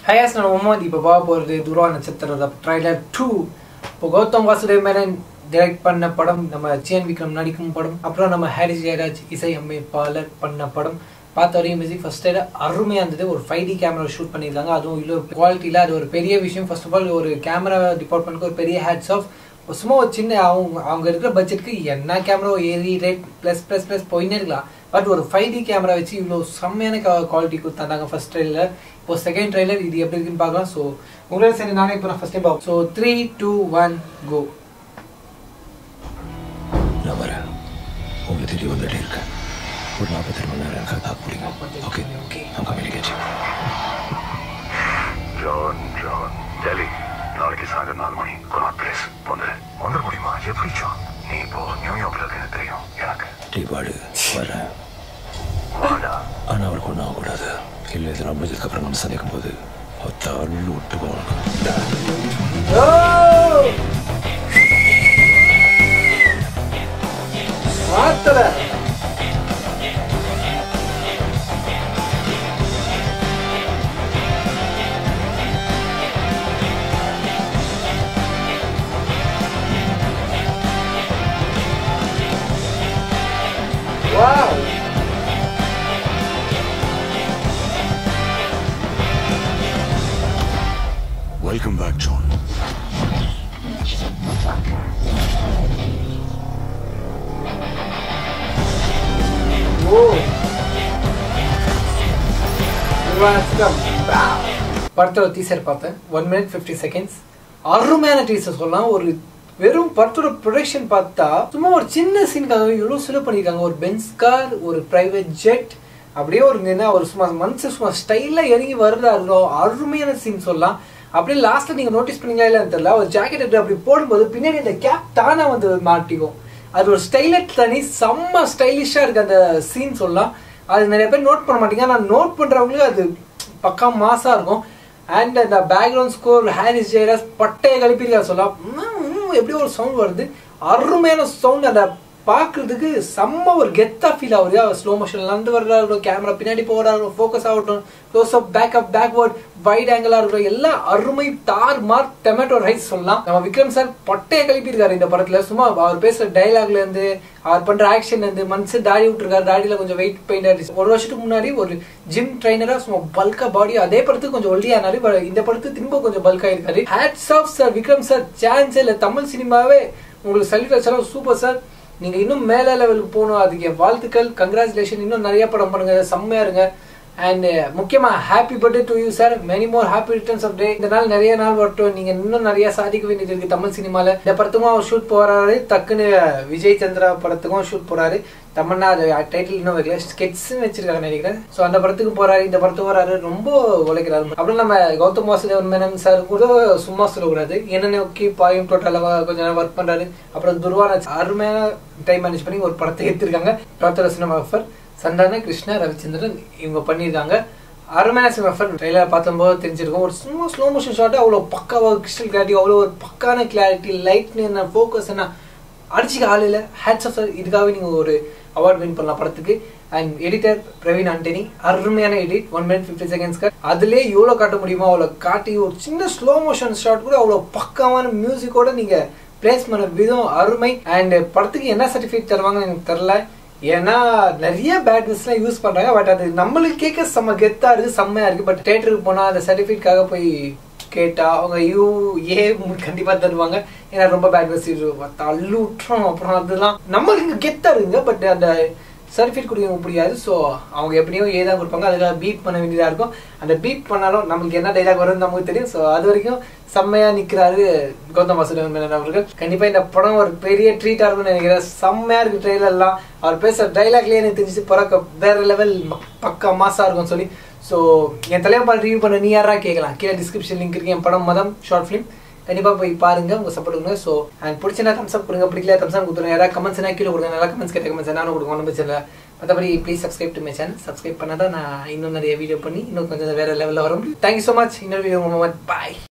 Hi guys, நான் முகமது இப்போ பார்க்க போகிறது துருவா நட்சத்திரம் ட்ரைலர் 2. இப்போ கௌதம் Vasudev மேனன் டைரக்ட் பண்ண படம், நம்ம சியான் விக்ரம் நடிக்கும் படம், அப்புறம் நம்ம ஜயராஜ் இசை அமைப்பாளர் பண்ண படம். பார்த்த வரையும் மியூசிக் ஃபர்ஸ்ட் டைம் அருமையாக இருந்தது. ஒரு 5D கேமரா ஷூட் பண்ணியிருக்காங்க, அதுவும் இவ்வளோ குவாலிட்டியில். அது ஒரு பெரிய விஷயம். ஃபர்ஸ்ட் ஆஃப் ஆல் ஒரு கேமரா டிபார்ட்மெண்ட்க்கு ஒரு பெரிய ஹேட்ஸ் ஆஃப். சும்மா ஒரு சின்ன அவங்க இருக்கிற பட்ஜெட்டுக்கு என்ன கேமரா ஏறி ரேட் ப்ளஸ் போயின்னே இருக்கலாம். பட் ஒரு 5D கேமரா வச்சு இவ்வளோ செம்மையான குவாலிட்டி கொடுத்தாங்க ஃபர்ஸ்ட் ட்ரெயிலர். இப்போ செகண்ட் ட்ரெயிலர் இது எப்படி இருக்குன்னு பார்க்கலாம். ஸோ உங்களோட சரி நானே இப்போ நான் ஃபர்ஸ்ட் டைம் பார்ப்போம். So 3, 2, 1 go. நான் வரேன், உங்களை தேடி வந்துட்டே இருக்கேன். ஒரு 42 மணி நேரம் எனக்கு பார்க்க முடியும். Okay okay, I'm coming to get you. John Delhi நாளைக்கு சாயந்தரம் 4 மணி கொனாட் பிளேஸ் வந்துட முடியுமா? எப்படி ஜான்? நீ இப்போ நியூயார்க்ல இருக்க தெரியும் எனக்கு. டீபாடு வரேன். ஆனால் அவளுக்கு ஒன்றும் ஆகக்கூடாது. இல்லை, இது நான் முடிஞ்சதுக்கப்புறம் நம்ம சந்திக்கும் போது தள்ளு விட்டு போகணும். Wow! Welcome back, John. Whoa! படத்தோட டீசர் பார்த்தேன். 1 minute 50 seconds. அருமையான டீசர் சொல்லலாம். ஒரு வெறும் படத்தோட ப்ரொடக்ஷன் பார்த்தா சும்மா ஒரு சின்ன சீனுக்காக எவ்வளோ செலவு பண்ணியிருக்காங்க. ஒரு பென்ஸ் கார், ஒரு பிரைவேட் ஜெட், அப்படியே ஒரு சும்மா மனுஷன் சும்மா ஸ்டைலாக இறங்கி வருதா இருக்கும். அருமையான சீன் சொல்லலாம். அப்படியே லாஸ்ட்டில் நீங்கள் நோட்டீஸ் பண்ணீங்களா இல்லைன்னு தெரியல, ஒரு ஜாக்கெட் எடுத்து அப்படி போடும்போது பின்னாடி இந்த கேப் தானே வந்து மாட்டிக்கும். அது ஒரு ஸ்டைலட் தனி செம்ம ஸ்டைலிஷாக இருக்குது அந்த சீன் சொல்லலாம். அது நிறைய பேர் நோட் பண்ண மாட்டீங்க, ஆனால் நோட் பண்ணுறவங்களுக்கு அது பக்கா மாசாக இருக்கும். அண்ட் அந்த பேக்ரவுண்ட் ஸ்கோர் ஜயராஜ் பட்டையை கழிப்பிருக்கா சொல்லலாம். எப்படி ஒரு சவுண்ட் வருது, அருமையான சவுண்ட். அந்த பார்க்கறதுக்கு செம்ம ஒரு கெத்தா ஃபீல் ஆகுது. ஸ்லோ மோஷன்ல இருந்து வர்றாரு, கேமரா பின்னாடி போறாரு, ஃபோக்கஸ் ஆகட்டும், க்ளோஸ் அப், பேக்வர்ட், வைட் ஆங்கிளா இருக்கட்டும், எல்லாம் அருமை. தார் மார் டொமேட்டோ ரைஸ் சொல்லலாம். நம்ம விக்ரம் சார் பட்டையை கழிப்பிருக்காரு இந்த படத்துல. சும்மா அவர் பேசுற டைலாக்ல இருந்து, அவர் பண்ற ஆக்ஷன்ல இருந்து, மனுஷன் தாடி விட்டுருக்காரு, தாடியில கொஞ்சம் வெயிட் பெயிண்ட் ஆயிடுச்சு. ஒரு வருஷத்துக்கு முன்னாடி ஒரு ஜிம் ட்ரைனரா சும்மா பல்கா பாடி, அதே படத்துக்கு கொஞ்சம் ஒல்லியானாரு. இந்த படத்துக்கு திரும்ப கொஞ்சம் பல்கா இருக்காரு. Hats off sir Vikram sir, chance இல்ல. தமிழ் சினிமாவே உங்களுக்கு சல்யூட் வச்சாலும் சூப்பர் சார். நீங்க இன்னும் மேல லெவலுக்கு போகணும், அதுக்கு வாழ்த்துக்கள், கங்க்ராச்சுலேஷன். இன்னும் நிறைய படம் பண்ணுங்க, செம்மையா இருங்க. அண்ட் முக்கியமா happy birthday to you sir, many more happy returns of day. இந்த நாள் நிறைய நாள் வரட்டும், நீங்க இன்னும் நிறைய சாதிக்க வேண்டியது இருக்கு தமிழ் சினிமால. இந்த படத்துக்கும் அவர் ஷூட் போறாரு, டக்குன்னு விஜய் சந்திரா படத்துக்கும் ஷூட் போறாரு. தமன்னா அது டைட்டில் இன்னும் வைக்கல, ஸ்கெட்ஸ்ன்னு வச்சிருக்காங்க நினைக்கிறேன். ஸோ அந்த படத்துக்கு போறாரு, இந்த படத்துக்கு போறாரு, ரொம்ப உழைக்கிறாரு. அப்புறம் நம்ம கௌதம் Vasudev மேனன் சார் கூட சும்மா சொல்லக்கூடாது, என்ன நோக்கி பாயும் டோட்டலாக கொஞ்சம் நேரம் ஒர்க் பண்றாரு. அப்புறம் துருவா அருமையான டைம் மேனேஜ் பண்ணி ஒரு படத்தை எடுத்திருக்காங்க. படத்தோட சினிமாஃபர் சந்தானா, கிருஷ்ணா, ரவிச்சந்திரன் இவங்க பண்ணியிருக்காங்க. அருமையான சினிமாஃபர். ட்ரெயிலர் பார்த்தம்போது தெரிஞ்சிருக்கும். ஒரு சும்மா ஸ்லோ மோஷன் ஷாட்டு அவ்வளோ பக்காவாக கிறிஸ்டல் கிளாரிட்டி, அவ்வளோ ஒரு பக்கான கிளாரிட்டி, லைட் என்ன ஃபோக்கஸ் என்ன அடிச்சுக்க ஆள் இல்லை. ஹேட்ஸ் ஆஃப் சார், இதுக்காகவே நீங்கள் ஒரு அவார்ட் வின் பண்ணலாம் படத்துக்கு. அண்ட் எடிட்டர் பிரவீன், ஆண்டனி, அருமையான எடிட். 1 minute 50 seconds. அதுலேயே எவ்வளோ காட்ட முடியுமோ அவ்வளோ காட்டி, ஒரு சின்ன ஸ்லோ மோஷன் ஷாட் கூட அவ்வளோ பக்காவான மியூசிக்கோட நீங்கள் பிளேஸ் பண்ண விதம் அருமை. அண்ட் படத்துக்கு என்ன சர்டிஃபிகேட் தருவாங்கன்னு எனக்கு தெரில, ஏன்னா நிறைய பேட்னஸ்லாம் யூஸ் பண்ணுறாங்க. பட் அது நம்மளுக்கு கேட்க செம்ம கெத்தாக இருக்குது, செம்மையாக இருக்குது. பட் தேட்டருக்கு போனால் அந்த சர்டிஃபிகேட்காக போய் கேட்டா அவங்க கண்டிப்பா தருவாங்க. ஏன்னா ரொம்ப பேட்னஸ் தள்ளு விட்டுரும். அப்புறம் அதெல்லாம் நம்மளுக்கு கெத்தா இருக்குங்க, பட் அந்த சர்டிஃபிகேட் கொடுக்க முடியாது. ஸோ அவங்க எப்படியோ ஏதான் கொடுப்பாங்க, அதுக்காக பீப் பண்ண வேண்டியதாக இருக்கும். அந்த பீப் பண்ணாலும் நம்மளுக்கு என்ன டைலாக் வரும்னு நமக்கு தெரியும். ஸோ அது வரைக்கும் செம்மையா நிற்கிறாரு கௌதம் Vasudev மேனன் அவர்கள். கண்டிப்பா இந்த படம் ஒரு பெரிய ட்ரீட்டா இருக்கும்னு நினைக்கிறேன். செம்மையா இருக்கு ட்ரெயிலர்லாம். அவர் பேசுற டைலாக்லேயே எனக்கு தெரிஞ்சு பிறக்க வேற லெவல் பக்கா மாசா இருக்கும் சொல்லி. ஸோ என் தலைவர் ரிவ்யூ பண்ண நீ யாரா கேட்கலாம், கீழே டிஸ்கிரிப்ஷன் லிங்க் இருக்கு. என் படம் மதம் ஷார்ட் ஃபிலிம், கண்டிப்பாக போய் பாருங்க, உங்க சப்போர்ட் கொடுங்க. ஸோ அண்ட் பிடிச்சா தம்ஸ் அப் கொடுங்க, பிடிக்கல தம்ஸ் அப் கொடுத்துருங்க. யாராவது கமெண்ட்ஸ் கீழே கொடுங்க, நல்லா கமெண்ட்ஸ் கேட்ட கமெண்ட்ஸ் நானும் கொடுங்க, ஒன்றும் பிரச்சனை இல்லை. மற்றபடி please subscribe to my channel. Subscribe பண்ணாதான் நான் இன்னும் நிறைய வீடியோ பண்ணி இன்னும் கொஞ்சம் வேற லெவலில் வரும். Thank you so much. இன்னொரு வீடியோ பாய்.